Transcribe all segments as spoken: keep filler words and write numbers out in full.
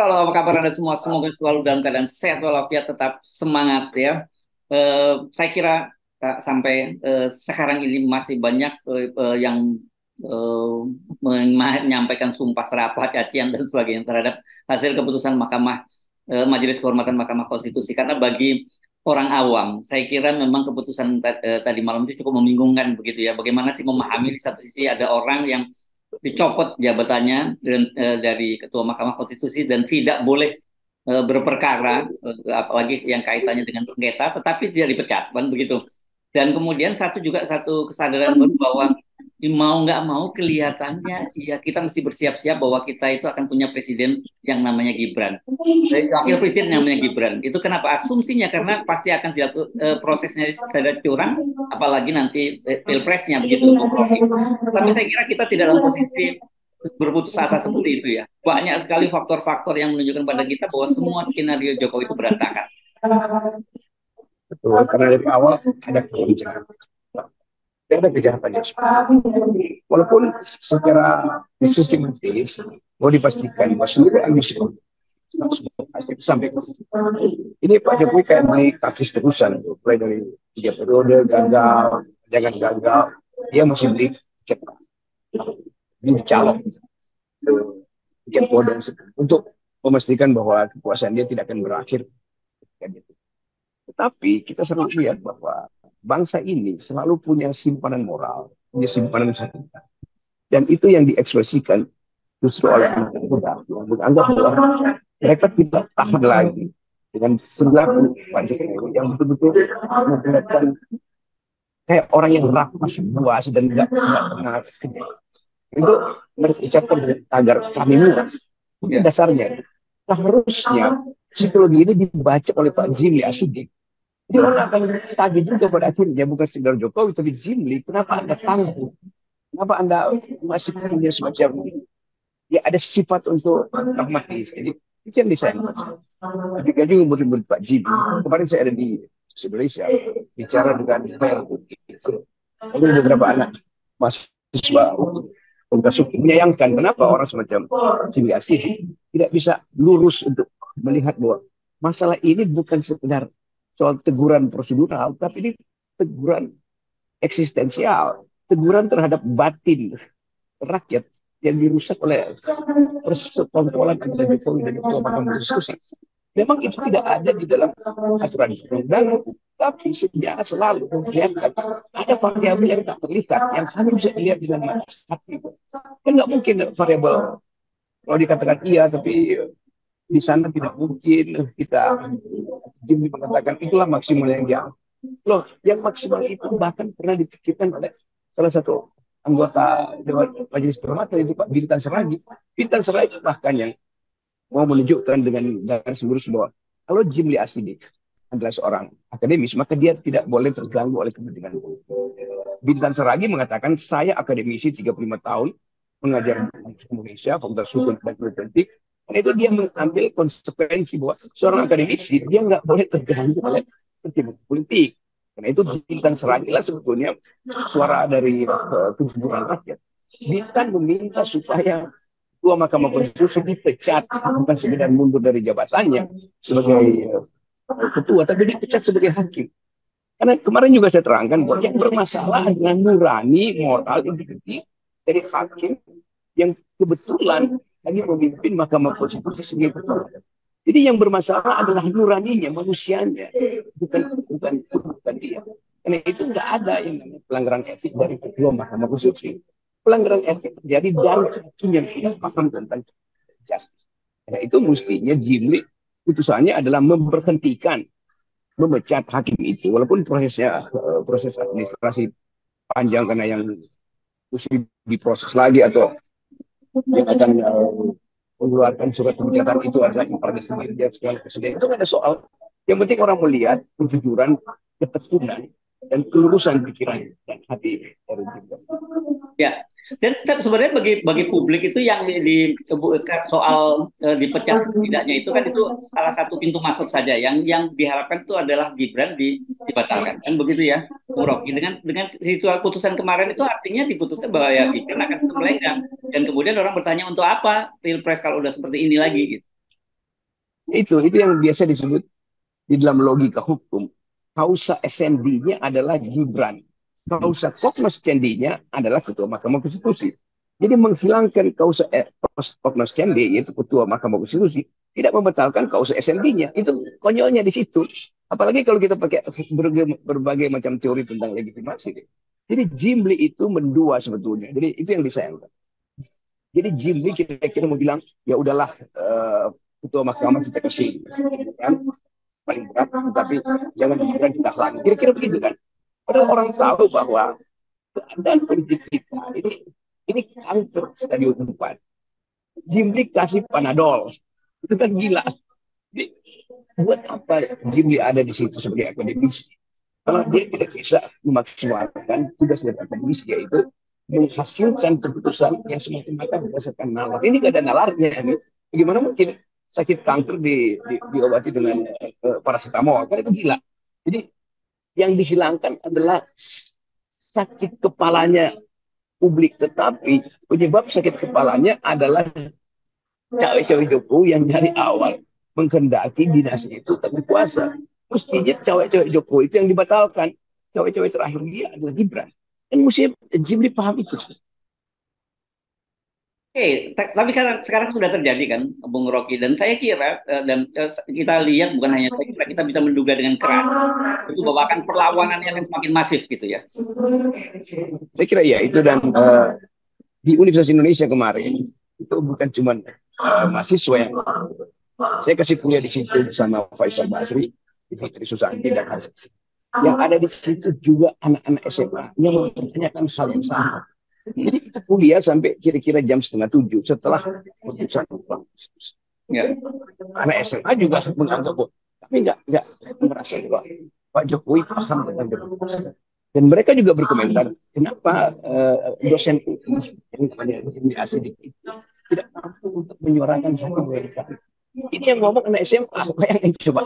Halo, apa kabar Anda semua? Semoga selalu dalam keadaan sehat walafiat, tetap semangat ya. Eh, saya kira eh, sampai eh, sekarang ini masih banyak eh, eh, yang eh, menyampaikan sumpah serapah, cacian dan sebagainya terhadap hasil keputusan Mahkamah eh, Majelis Kehormatan Mahkamah Konstitusi. Karena bagi orang awam, saya kira memang keputusan ta- eh, tadi malam itu cukup membingungkan begitu ya. Bagaimana sih memahami di satu sisi ada orang yang dicopot jabatannya dan, eh, dari Ketua Mahkamah Konstitusi dan tidak boleh eh, berperkara, eh, apalagi yang kaitannya dengan sengketa, tetapi tidak dipecat, kan begitu. Dan kemudian satu juga satu kesadaran baru bahwa mau nggak mau kelihatannya ya kita mesti bersiap-siap bahwa kita itu akan punya presiden yang namanya Gibran. Eh, Wakil presiden yang namanya Gibran. Itu kenapa? Asumsinya karena pasti akan dilakukan eh, prosesnya saya curang, apalagi nanti eh, pilpresnya begitu, Bung Rocky. Tapi saya kira kita tidak dalam posisi berputus asa seperti itu ya. Banyak sekali faktor-faktor yang menunjukkan pada kita bahwa semua skenario Jokowi itu berantakan. Betul, karena dari awal ada kebijakan. Ada kejahatannya. Walaupun secara sistematis mau dipastikan bahwa seluruh ambisi sampai ini Pak Jokowi kayak naik kasus terusan, mulai dari tiga periode gagal, jangan gagal, dia masih beli tiket, ini calon tiket modal untuk memastikan bahwa kekuasaan dia tidak akan berakhir. Tetapi kita selalu lihat bahwa bangsa ini selalu punya simpanan moral, punya simpanan sentimen. Dan itu yang diekspresikan justru oleh anak muda yang menganggap bahwa mereka tidak tahan lagi dengan perilaku Pak Jokowi yang betul-betul memperlihatkan kayak orang yang rakus, puas dan nggak pernah kerja. Itu mereka ucapkan agar kami muas. Itu Ya. dasarnya. Nah, harusnya psikologi ini dibaca oleh Pak Jimli Asidik. Dia orang akan tagih juga pada akhirnya bukan sekedar Jokowi tapi Jimli. Kenapa Anda tangguh? Kenapa Anda masih punya semacam ya ada sifat untuk pragmatis. Jadi itu yang disayangkan. Ketika juga murid-murid Pak Jimli, kemarin saya ada di Indonesia bicara dengan lalu beberapa anak mahasiswa Fakultas Hukum menyayangkan kenapa orang semacam Jimli Asih tidak bisa lurus untuk melihat bahwa masalah ini bukan sekedar soal teguran prosedural, tapi ini teguran eksistensial, teguran terhadap batin rakyat yang dirusak oleh persekongkolan antara Jokowi dan Ketua Mahkamah Konstitusi. Memang itu tidak ada di dalam aturan perundang-undangan, tapi sejarah selalu memperlihatkan ada variabel yang tak terlihat, yang hanya bisa dilihat dengan mata hati. Kan nggak mungkin variabel kalau dikatakan iya, tapi di sana tidak mungkin kita Jimmy mengatakan itulah maksimal yang dia. Loh, yang maksimal itu bahkan pernah dipikirkan oleh salah satu anggota Dewan Majelis Kehormatan itu Pak Bintan Seragi. Bintan Seragi bahkan yang mau menunjukkan dengan garis lurus bahwa kalau Jimli Asidik adalah seorang akademis, maka dia tidak boleh terganggu oleh kepentingan politik. Bintan Seragi mengatakan, saya akademisi tiga puluh lima tahun, mengajar di Indonesia, Fakultas Hukum dan Politik, dan itu dia mengambil konsekuensi bahwa seorang akademisi, dia nggak boleh terganggu oleh kepentingan politik. Karena itu Bintan Seragi lah sebetulnya suara dari uh, kejujuran rakyat. Bintan meminta supaya Ketua Mahkamah Konstitusi dipecat, bukan sekedar mundur dari jabatannya sebagai uh, ketua, tapi dipecat sebagai hakim. Karena kemarin juga saya terangkan bahwa yang bermasalah adalah nurani, moral, integriti dari hakim yang kebetulan lagi memimpin Mahkamah Konstitusi sebagai ketua. Jadi yang bermasalah adalah nuraninya, manusianya, bukan bukan bukan dia. Karena itu nggak ada yang namanya pelanggaran etik dari ketua Mahkamah Konstitusi. Pelanggaran etik terjadi dari hakim yang tidak paham tentang justice. Karena itu mestinya Jimli putusannya adalah memberhentikan, memecat hakim itu, walaupun prosesnya uh, proses administrasi panjang karena yang mesti diproses lagi atau yang akan uh, mengeluarkan surat pemecatan itu adalah impartisipasi dia segala presiden itu ada soal. Yang penting orang melihat kejujuran, ketekunan dan kelurusan pikiran dan hati dari kita. Ya, dan sebenarnya bagi bagi publik itu yang di, di soal uh, dipecat tidaknya itu kan itu salah satu pintu masuk saja. Yang yang diharapkan itu adalah Gibran di, dibatalkan, kan begitu ya, Bung Rocky. Dengan dengan situasi putusan kemarin itu artinya diputuskan bahwa ya Gibran akan melenggang. Dan kemudian orang bertanya untuk apa pilpres kalau udah seperti ini lagi gitu. Itu itu yang biasa disebut di dalam logika hukum. Kausa essendinya adalah Gibran. Hmm. Kausa cognoscendinya adalah Ketua Mahkamah Konstitusi. Jadi menghilangkan kausa cognoscendi, yaitu Ketua Mahkamah Konstitusi, tidak membatalkan kausa essendinya. Itu konyolnya di situ. Apalagi kalau kita pakai berbagai, berbagai macam teori tentang legitimasi. Jadi Jimli itu mendua sebetulnya. Jadi itu yang disayangkan. Jadi Jimli kira-kira mau bilang, ya udahlah, uh, Ketua Mahkamah kita kasih. Kan? Paling berat, tapi jangan pikiran kita halangi. Kira-kira begitu kan? Padahal orang tahu bahwa keadaan politik kita ini ini kanker stadium empat. Jimli kasih Panadol. Itu kan gila. Jadi, buat apa Jimli ada di situ sebagai akademisi? Kalau dia tidak bisa memaksimalkan tugas dari akademisi, yaitu menghasilkan keputusan yang semata-mata berdasarkan nalar. Ini nggak ada nalarnya. Ini. Bagaimana mungkin sakit kanker di, di, diobati dengan uh, paracetamol? Kan itu gila. Jadi yang dihilangkan adalah sakit kepalanya publik, tetapi penyebab sakit kepalanya adalah cawe-cawe Jokowi yang dari awal menghendaki dinasti itu tak berkuasa. Mestinya cawe-cawe Jokowi itu yang dibatalkan. Cawe-cawe terakhir dia adalah Gibran. Kan mesti Jimli paham itu. Oke, okay, tapi sekarang, sekarang sudah terjadi kan, Bung Rocky, dan saya kira uh, dan uh, kita lihat bukan hanya saya kira kita bisa menduga dengan keras itu bahwa akan perlawanannya akan semakin masif gitu ya. Saya kira ya itu, dan uh, di Universitas Indonesia kemarin itu bukan cuma uh, mahasiswa yang saya kasih kuliah di situ bersama Faisal Basri, Fitri Susanti dan Haris. Yang ada di situ juga anak-anak S M A yang mempertanyakan hal yang sama. Jadi kita kuliah sampai kira-kira jam setengah tujuh setelah putusan Bang. Ya. Anak S M A juga menganggap, tapi nggak nggak merasa bahwa Pak Jokowi paham tentang demokrasi. Dan mereka juga berkomentar, kenapa uh, dosen yang namanya Jimli Asidik itu tidak mampu untuk menyuarakan hati mereka. Ini yang ngomong anak S M A, bayangin coba.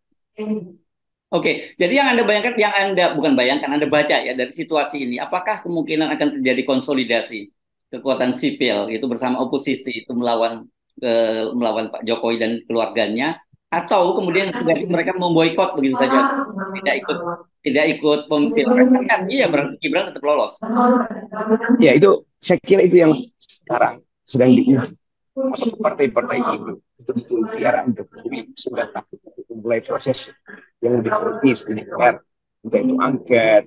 Oke, jadi yang Anda bayangkan, yang Anda bukan bayangkan, Anda baca ya dari situasi ini, apakah kemungkinan akan terjadi konsolidasi kekuatan sipil itu bersama oposisi itu melawan eh, melawan Pak Jokowi dan keluarganya, atau kemudian mereka memboikot begitu saja, tidak ikut tidak ikut pilpres, kan iya berarti Gibran tetap lolos. Ya itu, saya kira itu yang sekarang sedang diuji. Partai-partai ini betul-betul biar Jokowi sudah takut mulai proses yang lebih politis di D P R, entah itu angket,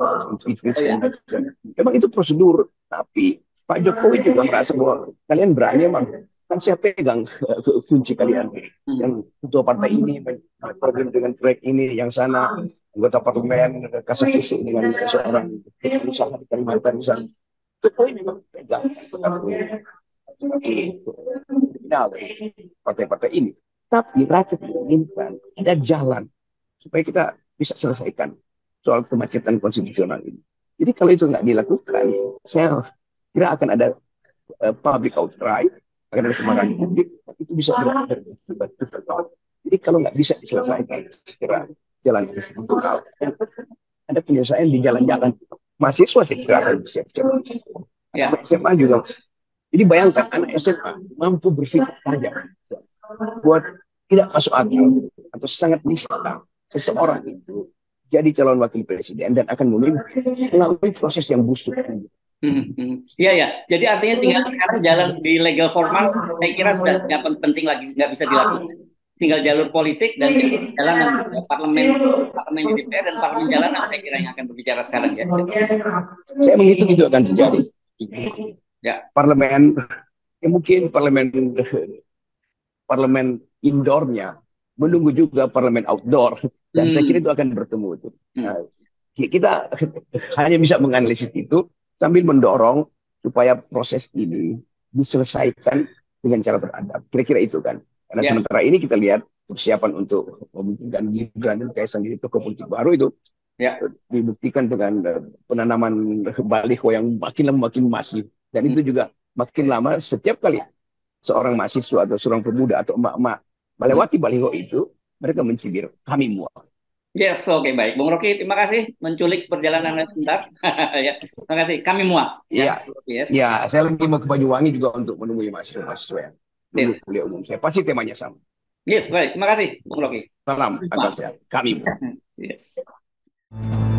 memang itu prosedur. Tapi Pak Jokowi juga merasa bahwa kalian berani, emang kan saya pegang kunci kalian, yang ketua partai ini problem dengan proyek ini, yang sana anggota parlemen kasih kusuk dengan seorang pengusaha di Kalimantan misalnya. Jokowi memang pegang final partai-partai ini. Tapi rakyat menginginkan ada jalan supaya kita bisa selesaikan soal kemacetan konstitusional ini. Jadi kalau itu nggak dilakukan, saya kira akan ada uh, public outcry, akan ada kemarahan publik, itu bisa berakibat. Jadi kalau nggak bisa diselesaikan, segera jalan konstitusional, ada penyelesaian di jalan-jalan. Mahasiswa sih kira akan siap-siap. Ya. S M A juga. Jadi bayangkan anak S M A mampu berpikir tajam buat tidak masuk akal atau sangat disayangkan seseorang itu jadi calon wakil presiden dan akan memimpin melalui proses yang busuk. Iya hmm, ya, ya. Jadi artinya tinggal sekarang jalan di legal formal, saya kira sudah nggak penting lagi, nggak bisa dilakukan. Tinggal jalur politik dan jalanan parlemen, parlemen di D P R dan parlemen jalanan, saya kira yang akan berbicara sekarang ya. Saya menghitung itu akan terjadi. Ya, parlemen, ya mungkin parlemen parlemen indoornya menunggu juga parlemen outdoor, dan hmm. saya kira itu akan bertemu itu. Nah, kita hanya bisa menganalisis itu sambil mendorong supaya proses ini diselesaikan dengan cara beradab. Kira-kira itu kan. Karena yes. sementara ini kita lihat persiapan untuk memungkinkan Gibran dan Kaisang jadi tokoh politik baru itu ya. Dibuktikan dengan penanaman baliho yang makin lama makin masif. Dan itu juga makin lama setiap kali seorang mahasiswa atau seorang pemuda atau emak-emak melewati baliho itu, mereka mencibir, kami muak. Yes, oke okay, baik. Bung Rocky, terima kasih menculik perjalanan sebentar. Ya, terima kasih. Kami muak. Ya, ya, yes. Ya, saya lagi mau ke Banyuwangi juga untuk menemui mahasiswa-mahasiswa yang dulu yes. kuliah umum. Saya pasti temanya sama. Yes, baik. Terima kasih, Bung Rocky. Salam atas kami. Yes.